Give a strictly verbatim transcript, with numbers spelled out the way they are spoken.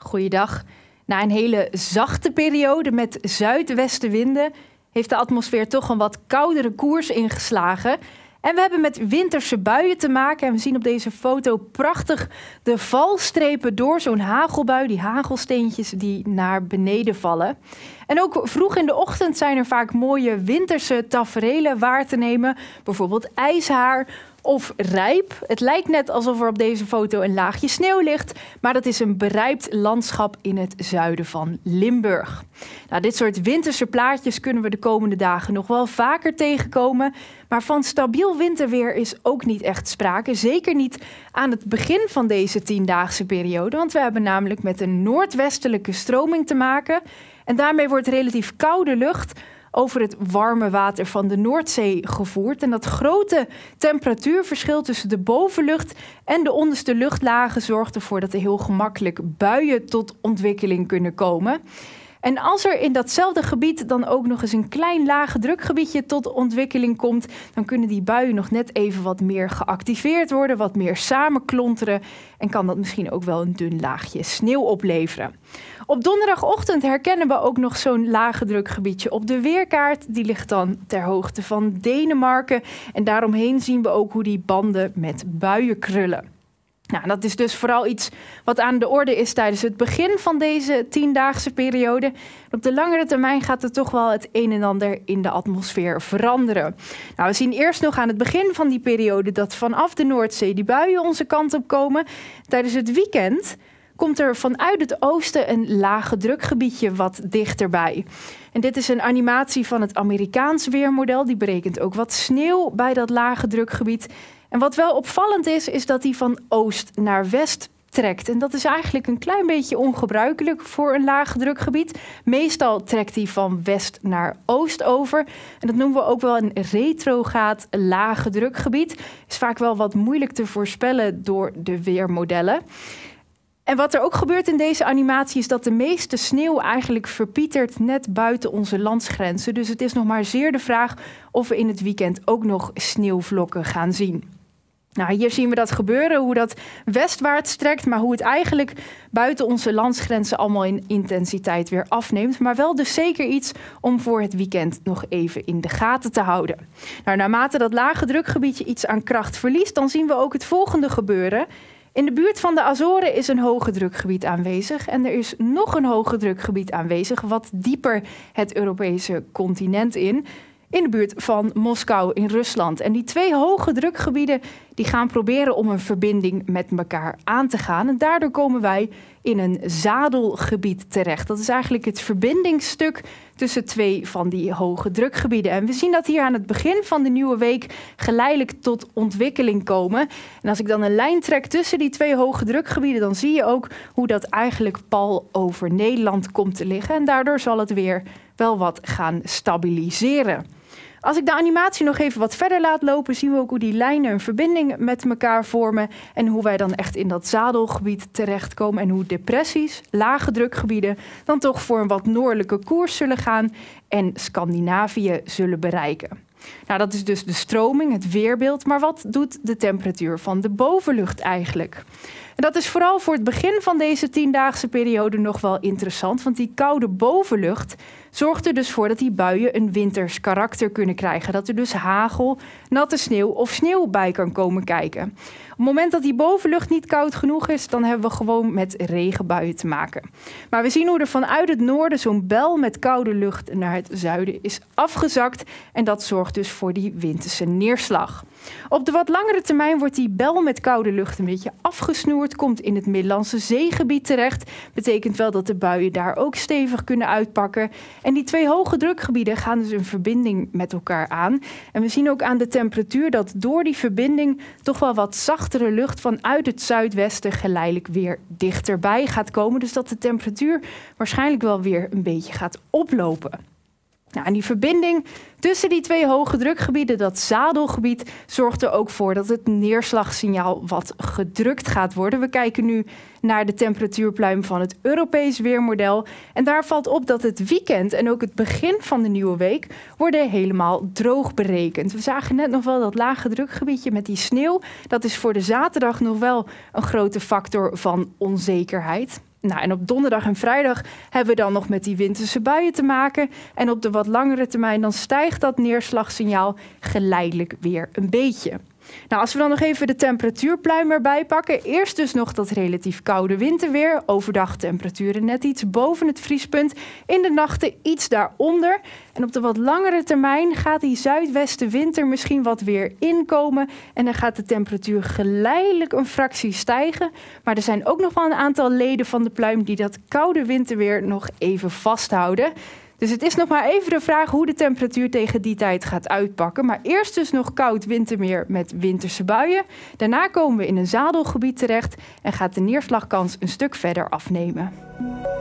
Goeiedag. Na een hele zachte periode met zuidwestenwinden heeft de atmosfeer toch een wat koudere koers ingeslagen. En we hebben met winterse buien te maken. En we zien op deze foto prachtig de valstrepen door zo'n hagelbui. Die hagelsteentjes die naar beneden vallen. En ook vroeg in de ochtend zijn er vaak mooie winterse taferelen waar te nemen. Bijvoorbeeld ijshaar of rijp. Het lijkt net alsof er op deze foto een laagje sneeuw ligt. Maar dat is een berijpt landschap in het zuiden van Limburg. Nou, dit soort winterse plaatjes kunnen we de komende dagen nog wel vaker tegenkomen. Maar van stabiel winterweer is ook niet echt sprake. Zeker niet aan het begin van deze tiendaagse periode. Want we hebben namelijk met een noordwestelijke stroming te maken. En daarmee wordt relatief koude lucht over het warme water van de Noordzee gevoerd. En dat grote temperatuurverschil tussen de bovenlucht en de onderste luchtlagen zorgt ervoor dat er heel gemakkelijk buien tot ontwikkeling kunnen komen. En als er in datzelfde gebied dan ook nog eens een klein lage drukgebiedje tot ontwikkeling komt, dan kunnen die buien nog net even wat meer geactiveerd worden, wat meer samenklonteren en kan dat misschien ook wel een dun laagje sneeuw opleveren. Op donderdagochtend herkennen we ook nog zo'n lage drukgebiedje op de weerkaart. Die ligt dan ter hoogte van Denemarken en daaromheen zien we ook hoe die banden met buien krullen. Nou, dat is dus vooral iets wat aan de orde is tijdens het begin van deze tiendaagse periode. Op de langere termijn gaat er toch wel het een en ander in de atmosfeer veranderen. Nou, we zien eerst nog aan het begin van die periode dat vanaf de Noordzee die buien onze kant op komen. Tijdens het weekend komt er vanuit het oosten een lage drukgebiedje wat dichterbij. En dit is een animatie van het Amerikaans weermodel. Die berekent ook wat sneeuw bij dat lage drukgebied. En wat wel opvallend is, is dat hij van oost naar west trekt. En dat is eigenlijk een klein beetje ongebruikelijk voor een lage drukgebied. Meestal trekt hij van west naar oost over. En dat noemen we ook wel een retrograad lage drukgebied. Is vaak wel wat moeilijk te voorspellen door de weermodellen. En wat er ook gebeurt in deze animatie is dat de meeste sneeuw eigenlijk verpietert net buiten onze landsgrenzen. Dus het is nog maar zeer de vraag of we in het weekend ook nog sneeuwvlokken gaan zien. Nou, hier zien we dat gebeuren, hoe dat westwaarts trekt, maar hoe het eigenlijk buiten onze landsgrenzen allemaal in intensiteit weer afneemt. Maar wel dus zeker iets om voor het weekend nog even in de gaten te houden. Nou, naarmate dat lage drukgebiedje iets aan kracht verliest, dan zien we ook het volgende gebeuren. In de buurt van de Azoren is een hoge drukgebied aanwezig en er is nog een hoge drukgebied aanwezig, wat dieper het Europese continent in, in de buurt van Moskou in Rusland. En die twee hoge drukgebieden die gaan proberen om een verbinding met elkaar aan te gaan. En daardoor komen wij in een zadelgebied terecht. Dat is eigenlijk het verbindingsstuk tussen twee van die hoge drukgebieden. En we zien dat hier aan het begin van de nieuwe week geleidelijk tot ontwikkeling komen. En als ik dan een lijn trek tussen die twee hoge drukgebieden, dan zie je ook hoe dat eigenlijk pal over Nederland komt te liggen. En daardoor zal het weer wel wat gaan stabiliseren. Als ik de animatie nog even wat verder laat lopen, zien we ook hoe die lijnen een verbinding met elkaar vormen en hoe wij dan echt in dat zadelgebied terechtkomen en hoe depressies, lage drukgebieden, dan toch voor een wat noordelijke koers zullen gaan en Scandinavië zullen bereiken. Nou, dat is dus de stroming, het weerbeeld, maar wat doet de temperatuur van de bovenlucht eigenlijk? En dat is vooral voor het begin van deze tiendaagse periode nog wel interessant, want die koude bovenlucht zorgt er dus voor dat die buien een winters karakter kunnen krijgen. Dat er dus hagel, natte sneeuw of sneeuw bij kan komen kijken. Op het moment dat die bovenlucht niet koud genoeg is, dan hebben we gewoon met regenbuien te maken. Maar we zien hoe er vanuit het noorden zo'n bel met koude lucht naar het zuiden is afgezakt. En dat zorgt dus voor die winterse neerslag. Op de wat langere termijn wordt die bel met koude lucht een beetje afgesnoerd, komt in het Middellandse Zeegebied terecht. Betekent wel dat de buien daar ook stevig kunnen uitpakken. En die twee hoge drukgebieden gaan dus een verbinding met elkaar aan. En we zien ook aan de temperatuur dat door die verbinding toch wel wat zachtere lucht vanuit het zuidwesten geleidelijk weer dichterbij gaat komen. Dus dat de temperatuur waarschijnlijk wel weer een beetje gaat oplopen. Nou, en die verbinding tussen die twee hoge drukgebieden, dat zadelgebied, zorgt er ook voor dat het neerslagsignaal wat gedrukt gaat worden. We kijken nu naar de temperatuurpluim van het Europees weermodel. En daar valt op dat het weekend en ook het begin van de nieuwe week worden helemaal droog berekend. We zagen net nog wel dat lage drukgebiedje met die sneeuw. Dat is voor de zaterdag nog wel een grote factor van onzekerheid. Nou, en op donderdag en vrijdag hebben we dan nog met die winterse buien te maken. En op de wat langere termijn dan stijgt dat neerslagsignaal geleidelijk weer een beetje. Nou, als we dan nog even de temperatuurpluim erbij pakken. Eerst dus nog dat relatief koude winterweer. Overdag temperaturen net iets boven het vriespunt. In de nachten iets daaronder. En op de wat langere termijn gaat die zuidwestenwind er misschien wat weer inkomen. En dan gaat de temperatuur geleidelijk een fractie stijgen. Maar er zijn ook nog wel een aantal leden van de pluim die dat koude winterweer nog even vasthouden. Dus het is nog maar even de vraag hoe de temperatuur tegen die tijd gaat uitpakken. Maar eerst dus nog koud winterweer met winterse buien. Daarna komen we in een zadelgebied terecht en gaat de neerslagkans een stuk verder afnemen.